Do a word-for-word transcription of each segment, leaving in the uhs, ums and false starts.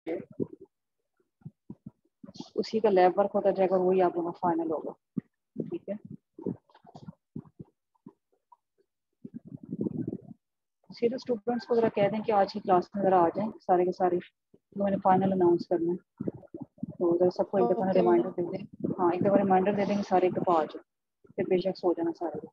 उसी का lab work होता जाएगा और वही आप लोगों का फाइनल होगा। ठीक है, सीधे स्टूडेंट्स को जरा कह दें कि आज की क्लास में जरा आ जाएं सारे के सारे, तो मैंने फाइनल अनाउंस करना है। तो जरा सबको एक दफ़ा ओके मैम। रिमाइंडर दे दें। हाँ, एक दफ़ा रिमाइंडर दे दें कि सारे एक दफ़ा आ जाए, फिर बेशक सो जाना सारे।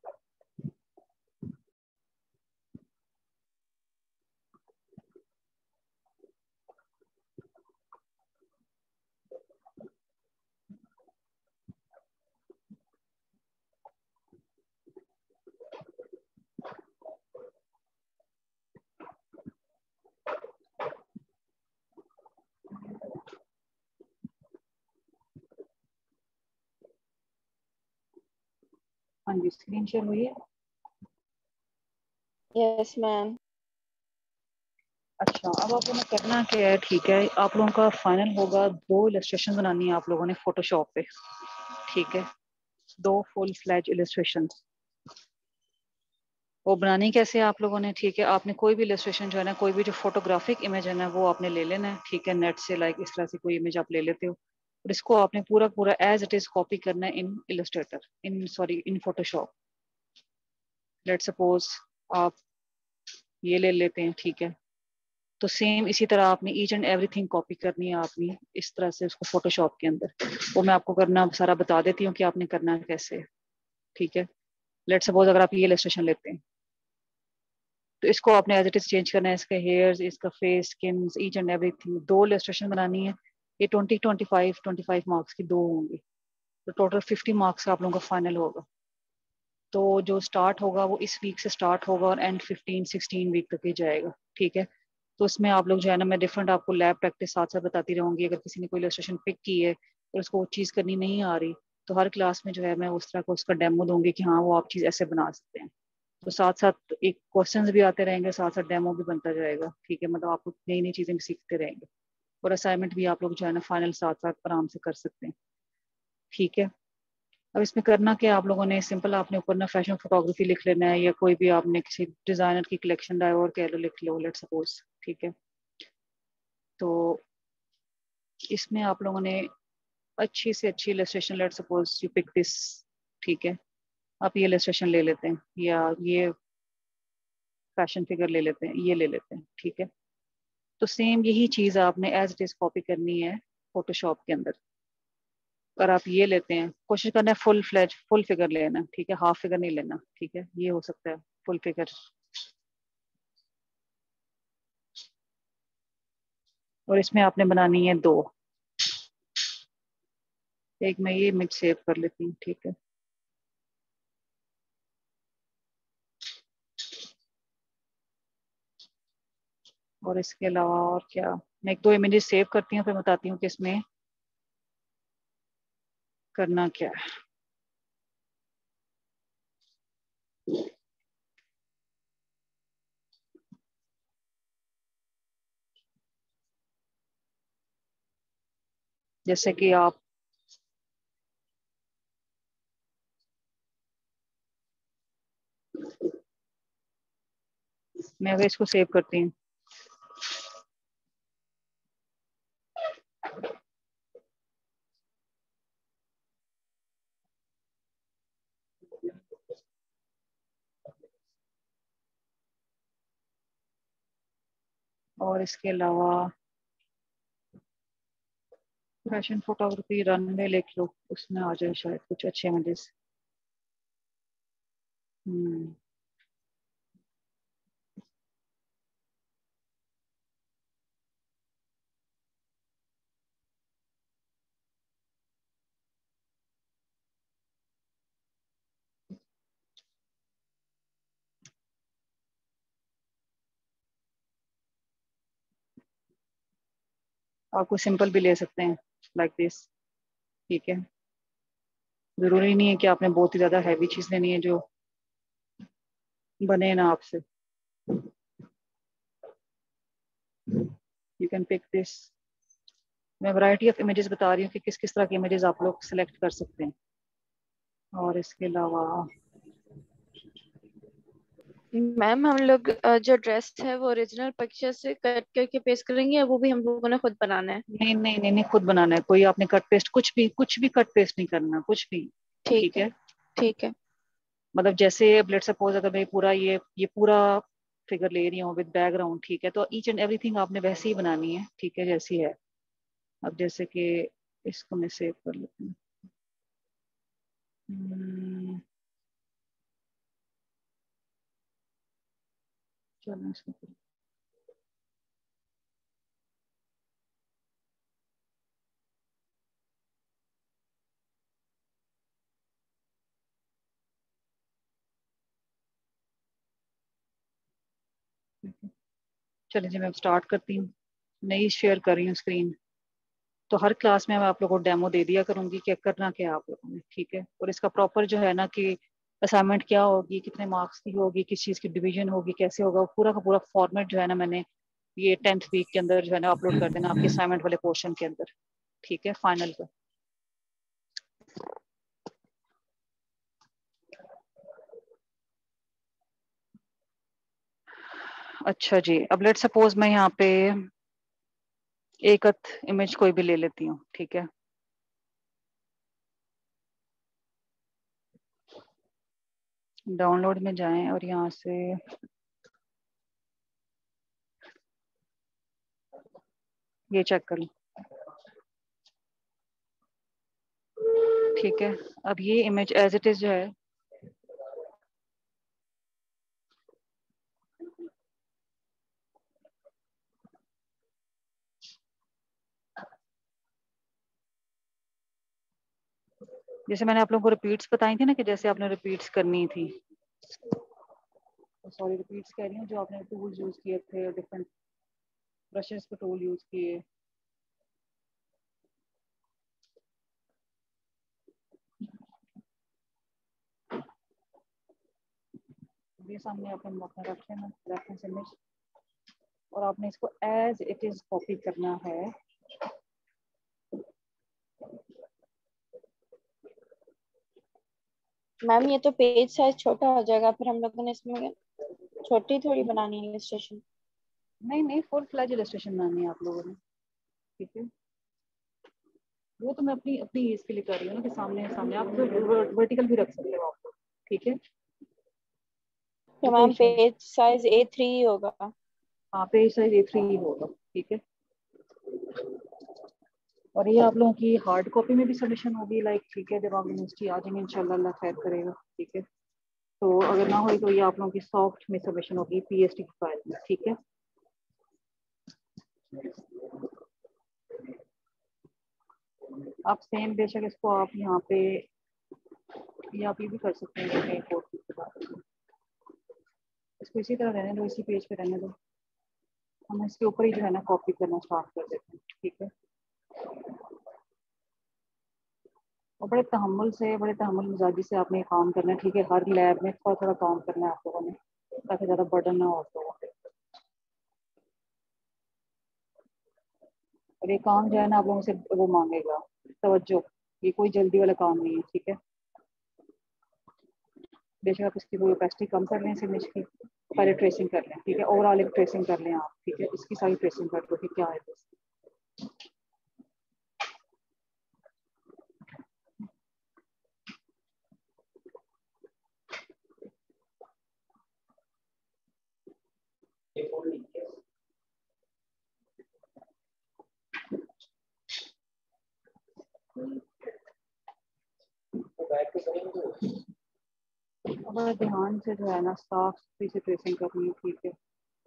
हाँ जी, स्क्रीन शेयर हुई है। Yes ma'am. अच्छा, अब आप लोगों ने करना क्या है, ठीक है, आप लोगों का फाइनल होगा, दो इलस्ट्रेशन बनानी है आप लोगों ने फोटोशॉप पे। ठीक है, दो फुल फ्लैज इलस्ट्रेशन। वो बनानी कैसे है आप लोगों ने, ठीक है, आपने कोई भी इलस्ट्रेशन जो है ना, कोई भी जो फोटोग्राफिक इमेज है ना, वो आपने ले लेना है। ठीक है, नेट से लाइक इस तरह से कोई इमेज आप ले लेते हो और इसको आपने पूरा पूरा एज इट इज कॉपी करना है in Illustrator, in sorry in Photoshop. Let suppose आप ये ले लेते हैं। ठीक है, तो सेम इसी तरह आपने ईच एंड एवरीथिंग कॉपी करनी है आपने इस तरह से उसको फोटोशॉप के अंदर। वो मैं आपको करना सारा बता देती हूँ कि आपने करना है कैसे। ठीक है, लेट सपोज अगर आप ये इलस्ट्रेशन लेते हैं तो इसको आपने एज इट इज चेंज करना है, इसका हेयर्स, इसका face, skin, each and everything. दो इलस्ट्रेशन बनानी है, ये twenty twenty five twenty five marks की दो होंगी, तो टोटल फिफ्टी मार्क्स का आप लोगों का फाइनल होगा। तो जो स्टार्ट होगा वो इस वीक से स्टार्ट होगा और एंड फिफ्टीन सिक्सटीन वीक तक ही जाएगा। ठीक है, तो इसमें आप लोग जो है ना, मैं डिफरेंट आपको लैब प्रैक्टिस साथ साथ बताती रहूंगी। अगर किसी ने कोई इलस्ट्रेशन पिक की है और उसको वो चीज़ करनी नहीं आ रही, तो हर क्लास में जो है मैं उस तरह का उसका डेमो दूंगी कि हाँ वो आप चीज़ ऐसे बना सकते हैं। तो साथ साथ एक क्वेश्चंस भी आते रहेंगे, साथ साथ डेमो भी बनता जाएगा। ठीक है, मतलब आप नई नई चीज़ें भी सीखते रहेंगे और असाइनमेंट भी आप लोग जो है ना फाइनल साथ साथ आराम से कर सकते हैं। ठीक है, अब इसमें करना क्या, आप लोगों ने सिंपल आपने ऊपर ना फैशन फोटोग्राफी लिख लेना है, या कोई भी आपने किसी डिजाइनर की कलेक्शन डायवर कह लो लिख लो, लेट सपोज। ठीक है, तो इसमें आप लोगों ने अच्छी से अच्छी illustration, let suppose you pick this. ठीक है, आप ये इलस्ट्रेशन ले लेते हैं या ये फैशन फिगर ले लेते हैं, ये ले लेते हैं। ठीक है, तो सेम यही चीज़ आपने एज इट इज कॉपी करनी है फोटोशॉप के अंदर। अगर आप ये लेते हैं, कोशिश करना है फुल फ्लैज फुल फिगर लेना। ठीक है, हाफ फिगर नहीं लेना। ठीक है, ये हो सकता है फुल फिगर। और इसमें आपने बनानी है दो। एक मैं ये इमेज सेव कर लेती हूँ। ठीक है, और इसके अलावा और क्या, मैं एक दो इमेजेस सेव करती हूँ फिर बताती हूँ कि इसमें करना क्या है। जैसे कि आप मैं अगर इसको सेव करती हूँ, और इसके अलावा फैशन फोटोग्राफी रनवे लिख लो, उसमें आ जाए शायद कुछ अच्छे इमेजेस। हम्म आप कोई सिंपल भी ले सकते हैं लाइक दिस। ठीक है, जरूरी नहीं है कि आपने बहुत ही ज्यादा हैवी चीज लेनी है जो बने ना आपसे। You can pick this. मैं वैरायटी ऑफ इमेजेस बता रही हूँ कि किस किस तरह के इमेजेस आप लोग सिलेक्ट कर सकते हैं। और इसके अलावा मैम हम लोग अ, जो ड्रेस है वो ओरिजिनल पिक्चर से कट करके पेस्ट करेंगे या वो भी हम लोगों ने खुद बनाना है? नहीं नहीं नहीं नहीं, खुद बनाना है। कोई आपने कट पेस्ट कुछ भी कुछ भी कट पेस्ट नहीं करना, कुछ भी। ठीक ठीक है। है। ठीक है। मतलब जैसे लेट सपोज अगर मैं पूरा ये ये पूरा फिगर ले रही हूँ विद बैकग्राउंड, ठीक है, तो ईच एंड एवरीथिंग आपने वैसे ही बनानी है, ठीक है, जैसी है। अब जैसे कि इसको मैं सेव कर लेती हूँ। हम्म, चलो इसको कर- चलिए जी, मैं अब स्टार्ट करती हूँ। नई शेयर कर रही हूँ स्क्रीन। तो हर क्लास में मैं आप लोगों को डेमो दे दिया करूंगी कि करना क्या है आप लोगों ने, ठीक है। और इसका प्रॉपर जो है ना कि असाइनमेंट क्या होगी, कितने मार्क्स की होगी, किस चीज़ की डिवीजन होगी, कैसे होगा, वो पूरा का पूरा फॉर्मेट जो है ना मैंने ये टेंथ वीक के अंदर जो है ना अपलोड कर देना आपके असाइनमेंट वाले पोर्शन के अंदर, ठीक है, फाइनल का। अच्छा जी, अब लेट सपोज मैं यहाँ पे एक इमेज कोई भी ले लेती हूँ, ठीक है। डाउनलोड में जाएं और यहाँ से ये चेक कर लो, ठीक है। अब ये इमेज एज इट इज जो है, जैसे मैंने आप लोगों को रिपीट्स बताई थी ना कि जैसे आपने रिपीट्स करनी थी, सॉरी रिपीट्स कह रही हूँ, जो आपने टूल्स यूज किए थे, डिफरेंट ब्रशेस पे टूल यूज किए, ये सामने आपने मौका रख लेना रेफरेंस इमेज, और आपने इसको एज इट इज कॉपी करना है। मैम ये तो पेज साइज छोटा हो जाएगा, फिर हम लोगों ने इसमें छोटी थोड़ी बनानी है इलस्ट्रेशन। नहीं नहीं, फुल फ्लैज इलस्ट्रेशन बनानी है आप लोगों ने, ठीक है। वो तो मैं अपनी अपनी एज के लिए कर रही हूँ ना कि सामने सामने आप वर्टिकल भी रख सकते हो आप लोग, ठीक है, तो तो कोई मैम इशू नहीं। पेज साइज ए थ्री ही होगा। हाँ, पेज साइज ए थ्री ही होगा, ठीक है। और ये आप लोगों की हार्ड कॉपी में भी सबमिशन होगी, लाइक, ठीक है, जब आप यूनिवर्सिटी आ जाएंगे इंशाल्लाह, अल्लाह खैर करेगा, ठीक है। तो अगर ना हो तो ये आप लोगों की सॉफ्ट में सबमिशन होगी पीएचडी की फाइल में, ठीक है। आप सेम बेशक इसको आप यहाँ पे, ये आप ये भी कर सकते हैं कि कोर्स के बाद इसको इसी तरह रहने दो, इसी पेज पे रहने दो। हम इसके ऊपर ही जो है ना कॉपी करना स्टार्ट कर देते हैं, ठीक है। और बड़े तहम्मुल से, बड़े तहम्मुल मिजाजी से आपने ये काम करना है, ठीक है। हर लैब में थोड़ा थोड़ा काम करना है आप लोगों ने, ताकि ज़्यादा बर्डन ना हो आप लोगों पे। और ये काम जो है ना आप लोगों से वो मांगेगा तवज्जो, ये कोई जल्दी वाला काम नहीं है, ठीक है। बेशक आप इसकी वो कैपेसिटी कम कर लें इस इमेज की, पहले ट्रेसिंग कर लें, ठीक है, ओवरऑल एक ट्रेसिंग कर लें आप, ठीक है, इसकी सारी ट्रेसिंग कर दो कि क्या है this। बड़ा ध्यान से जो है ना साफ सुथरी से ट्रेसिंग करनी है, ठीक है।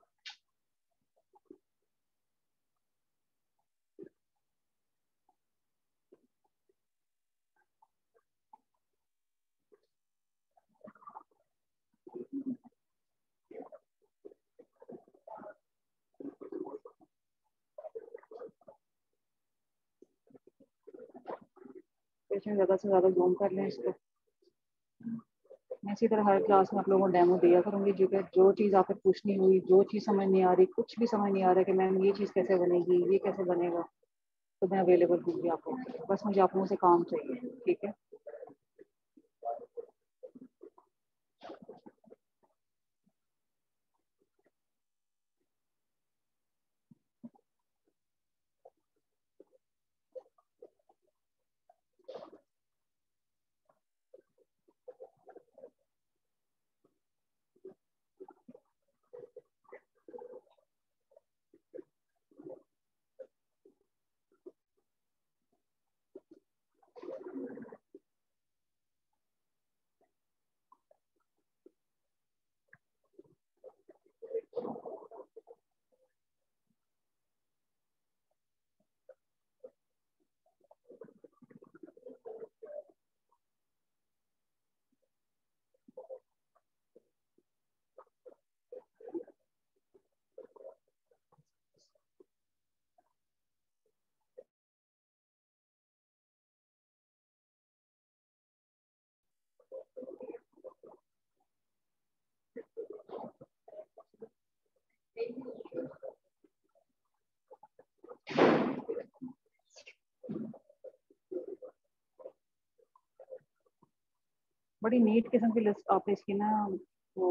पेशेंट ज़्यादा से ज़्यादा जूम कर लें इसको। मैं इसी तरह हर क्लास में आप लोगों को डेमो दिया करूंगी, जो कि जो चीज़ आपको पूछनी हुई, जो चीज़ समझ नहीं आ रही, कुछ भी समझ नहीं आ रहा कि मैम ये चीज़ कैसे बनेगी, ये कैसे बनेगा, तो मैं अवेलेबल होंगी आप लोगों के लिए। बस मुझे आप लोगों से काम चाहिए, ठीक है। बड़ी नीट किस्म की लिस्ट आपने इसकी ना वो।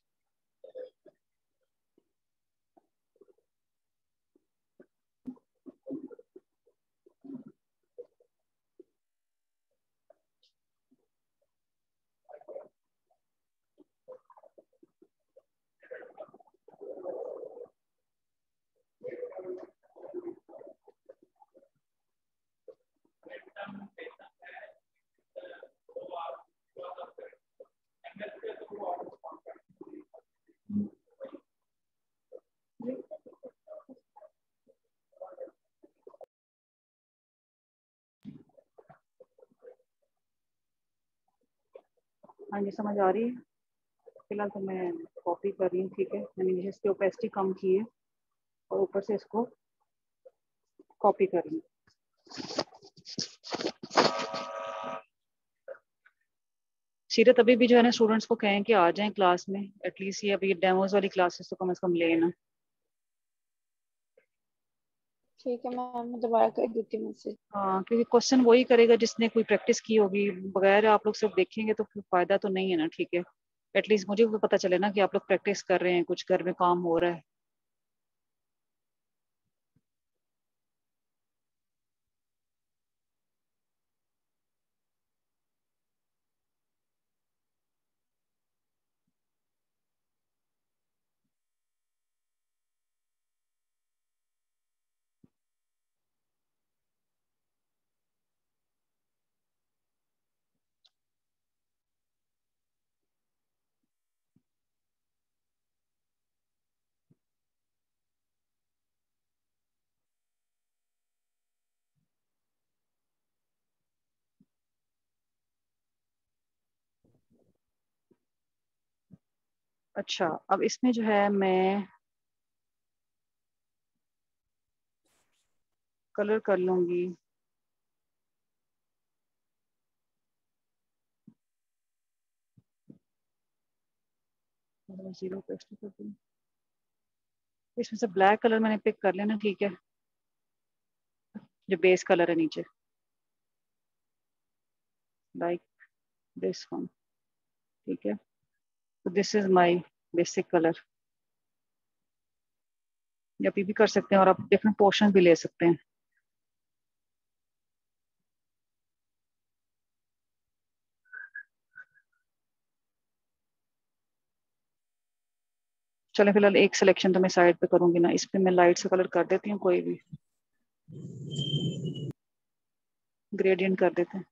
हाँ जी, समझ आ रही है। फिलहाल तो मैं कॉपी कर रही हूँ, ठीक है। मैंने नीचे इसकी ओपेसिटी कम की है और ऊपर से इसको कॉपी कर रही हूँ। सीरत अभी भी जो है ना स्टूडेंट्स को कहें कि आ जाएं क्लास में, एटलीस्ट ये अभी डेमोज वाली क्लासेस तो कम से कम लेना। ठीक है मैम, मैं दोबारा कर देती हूँ मैसेज। हाँ, क्योंकि क्वेश्चन वही करेगा जिसने कोई प्रैक्टिस की होगी। बगैर आप लोग सिर्फ देखेंगे तो फिर फायदा तो नहीं है ना, ठीक है। एटलीस्ट मुझे भी पता चले ना कि आप लोग प्रैक्टिस कर रहे हैं, कुछ घर में काम हो रहा है। अच्छा, अब इसमें जो है मैं कलर कर लूंगी। जीरो पेस्ट कर दूं। इसमें से ब्लैक कलर मैंने पिक कर लेना, ठीक है, जो बेस कलर है नीचे, लाइक दिस वन, ठीक है। तो this is my basic colour. या अभी भी कर सकते हैं और आप डिफरेंट पोर्शन भी ले सकते हैं। चलो फिलहाल एक सिलेक्शन तो मैं साइड पे करूंगी ना, इस पे मैं लाइट से कलर कर देती हूँ, कोई भी ग्रेडियंट कर देते हैं।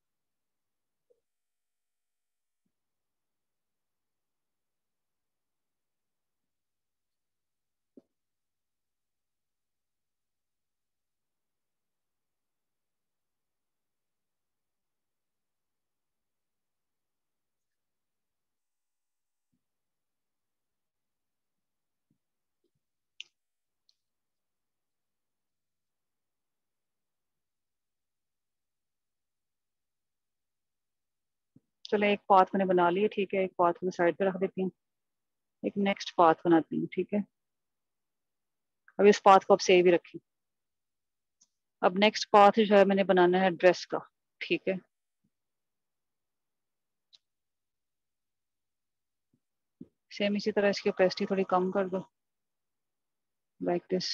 चलो एक पाथ मैंने बना लिया, ठीक है। एक पाथ मैं साइड पे रख देती हूँ। एक नेक्स्ट पाथ बनाती हूँ, ठीक है। अब इस पाथ को अब सेव ही रखें। अब नेक्स्ट पाथ जो है मैंने बनाना है ड्रेस का, ठीक है। सेम इसी तरह इसकी ओपेसिटी थोड़ी कम कर दो, लाइक दिस।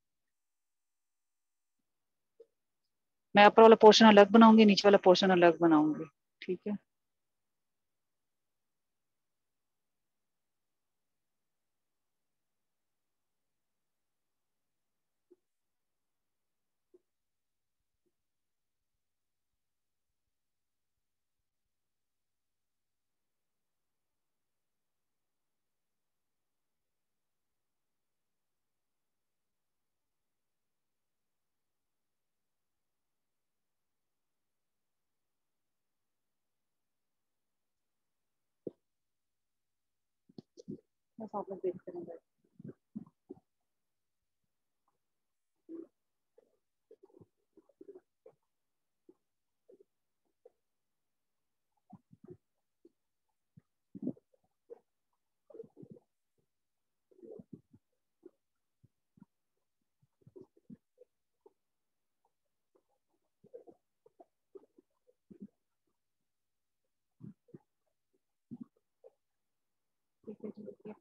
मैं ऊपर वाला पोर्शन अलग बनाऊंगी, नीचे वाला पोर्शन अलग बनाऊंगी, ठीक है। बस आप लोग देखते रहेंगे।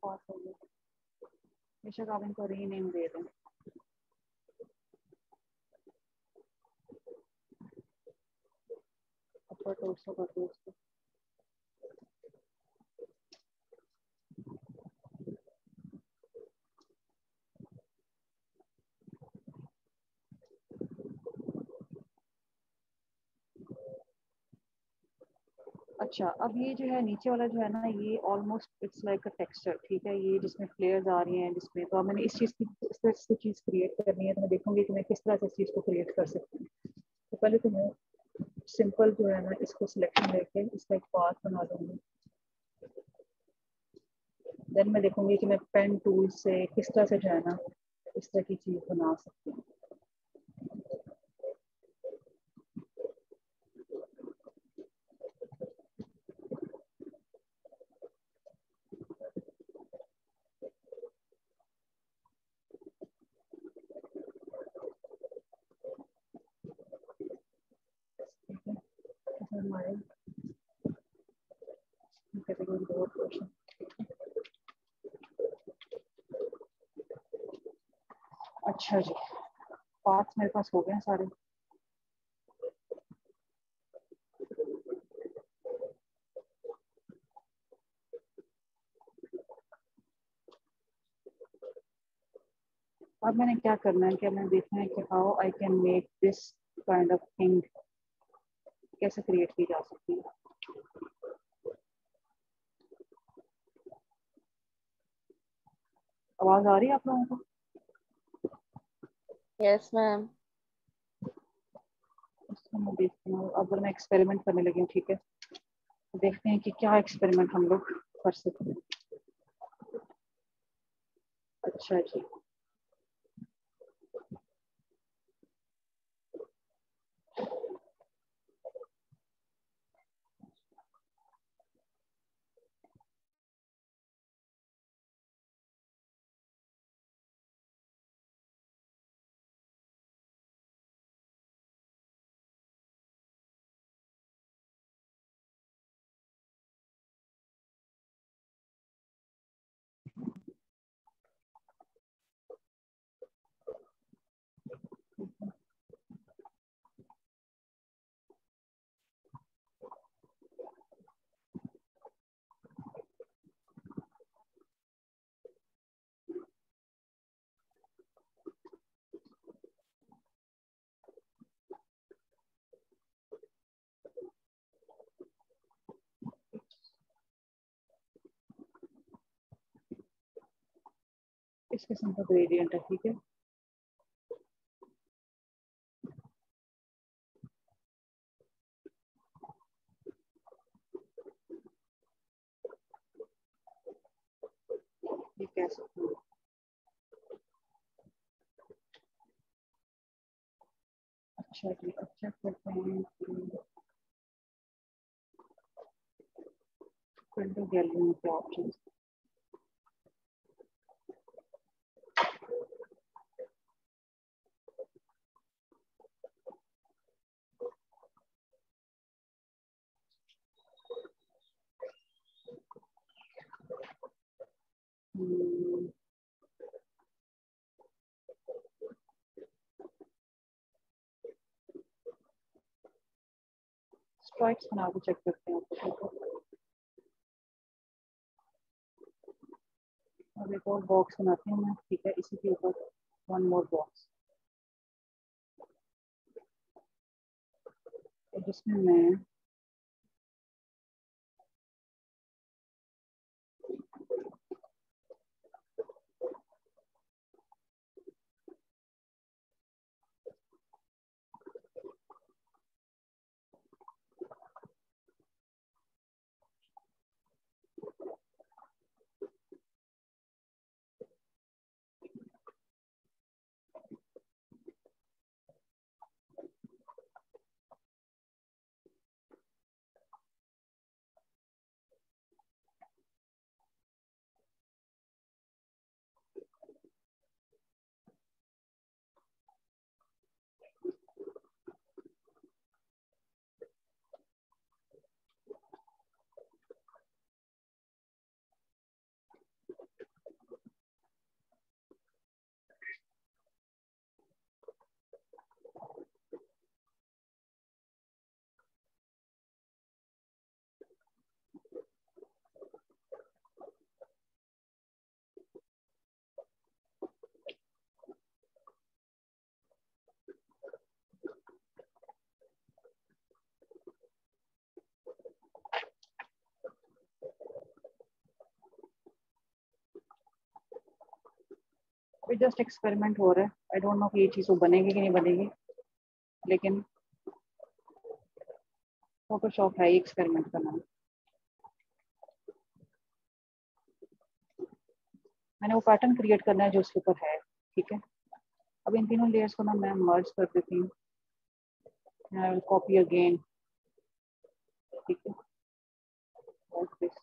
पास हो गया, बेशक आप इनको रीनेम दे दें। अपर टोर्सो कर दो उसको। अच्छा, अब ये जो है नीचे वाला जो है ना, ये almost it's like a texture, ठीक है, ये जिसमें फ्लेयर्स आ रही हैं जिसमें, तो अब मैंने इस चीज़ की इस तरह से चीज़ क्रिएट करनी है, तो मैं देखूंगी कि मैं किस तरह से इस चीज़ को क्रिएट कर सकती हूँ। तो पहले तो मैं सिंपल जो है ना इसको सिलेक्शन लेके इसका एक पाथ बना लूँगी। देन मैं देखूंगी कि मैं पेन टूल से किस तरह से जो है ना इस तरह की चीज़ बना सकती हूँ। ठीक है, तो हमारे कैटेगरी दो क्वेश्चन। अच्छा जी, पार्ट्स मेरे पास हो गए हैं सारे। अब मैंने क्या करना है, क्या मैंने देखना है कि how I can make this kind of thing, कैसे क्रिएट की जा सकती है। आवाज आ रही है आप लोगों को? Yes ma'am. इसको मैं देखती हूँ, अगर मैं एक्सपेरिमेंट करने लगी हूँ, ठीक है, तो देखते हैं कि क्या एक्सपेरिमेंट हम लोग कर सकते हैं। अच्छा जी, इस किस्म का ग्रेडियंट है, ठीक है। ये कह सकते हैं। अच्छा जी, अच्छा करते हैं कि विंडो गैलरी में क्या ऑप्शन। स्ट्राइक्स बना के चेक करते हैं, ठीक है। अब एक और बॉक्स बनाती हूँ मैं, ठीक है, इसी के ऊपर वन मोर बॉक्स, जिसमें मैं अभी जस्ट एक्सपेरिमेंट हो रहा है, आई डोंट नो कि ये चीज़ वो बनेगी कि नहीं बनेगी, लेकिन फोटोशॉप है एक्सपेरिमेंट का नाम। मैंने वो पैटर्न क्रिएट करना है जो उसके ऊपर है, ठीक है। अब इन तीनों लेयर्स को ना मैं मर्ज कर देती हूँ, कॉपी अगेन, ठीक है, लाइक दिस।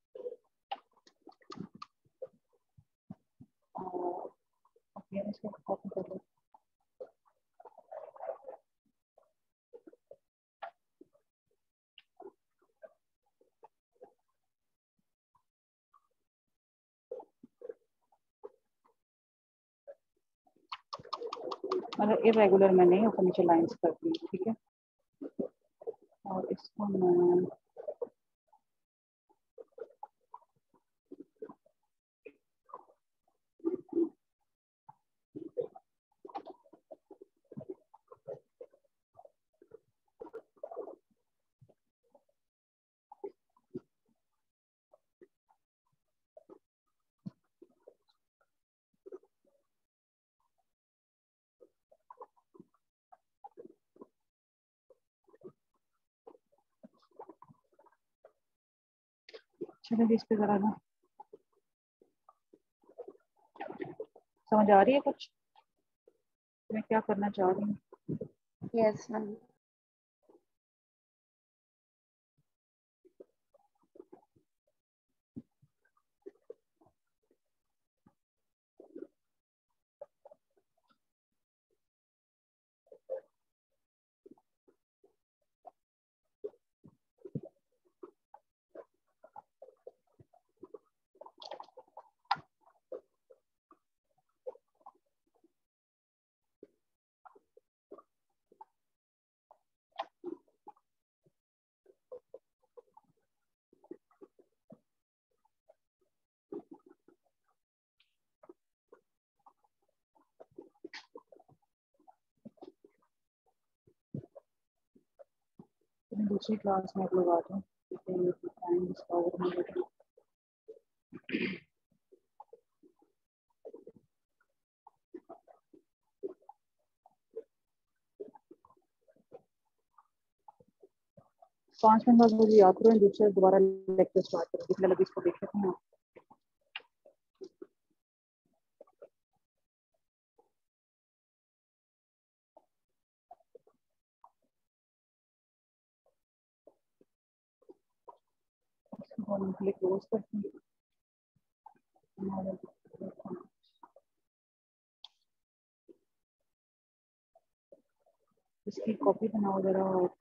ओके, इसको कॉपी कर लो। मतलब इरेगुलर में नहीं, ऊपर नीचे लाइंस करती हूँ, ठीक है। और इसको मैं चलिए इस पे जरा ना, समझ आ रही है कुछ मैं क्या करना चाह रही हूँ? Yes ma'am. मैं दूसरी क्लास में आप लोग आ जाओ, टाइम डिस्कवर नहीं होगा। पाँच मिनट बाद मुझे याद करो, दूसरे दोबारा लेक्चर स्टार्ट करो, जितना लगे इसको देख सकते हैं। क्लोज करती हूँ, इसकी कॉपी बनाओ जरा। और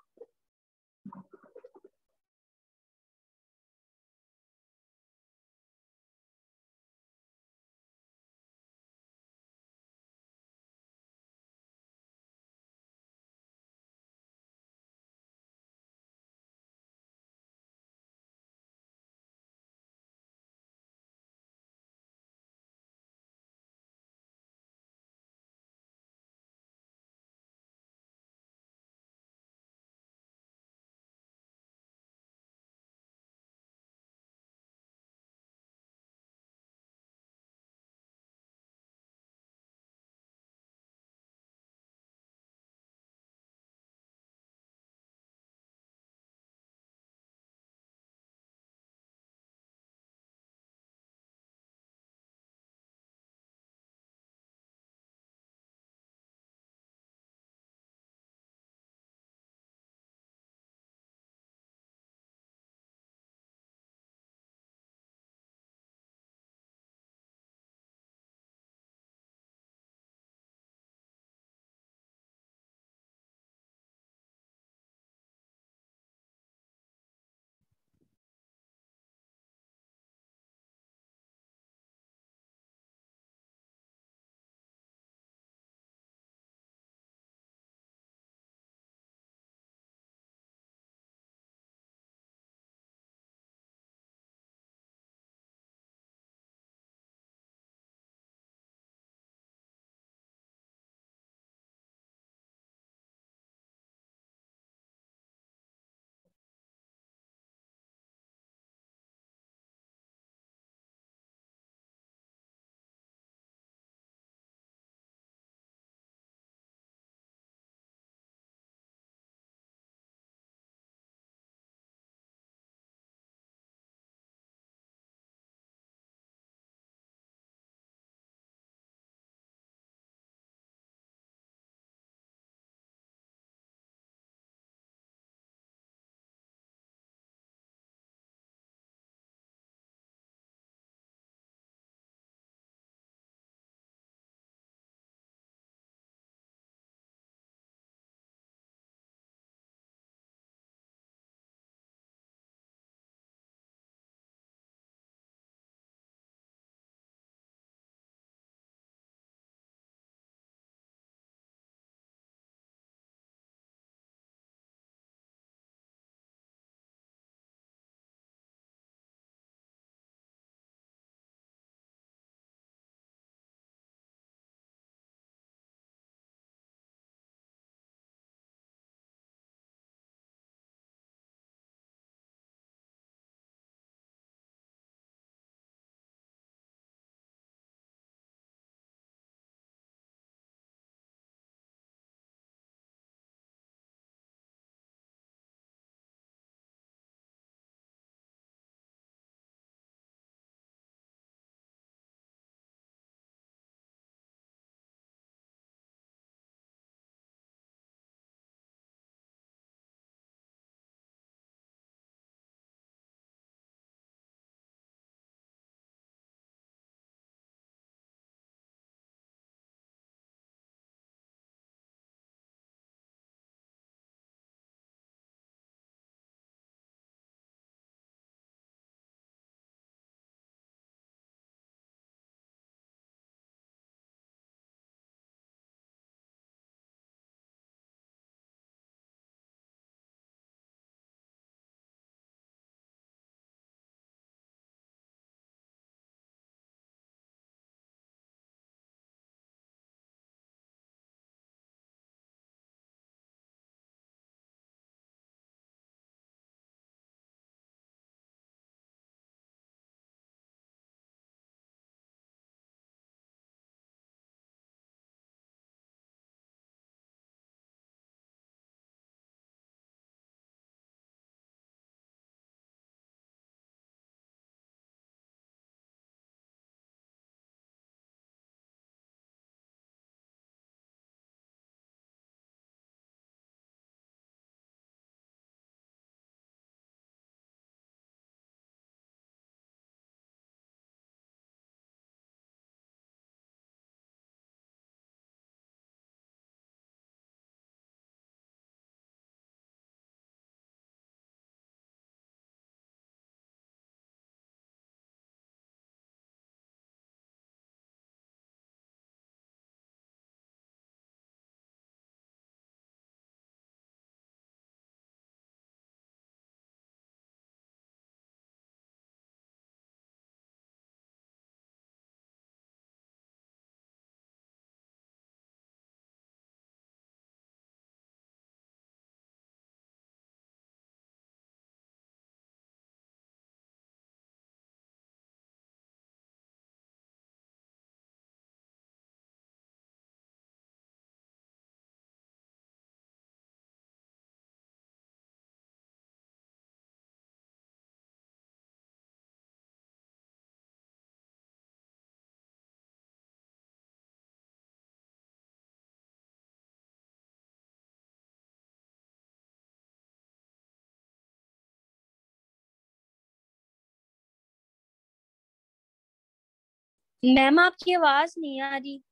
मैम आपकी आवाज नहीं आ रही।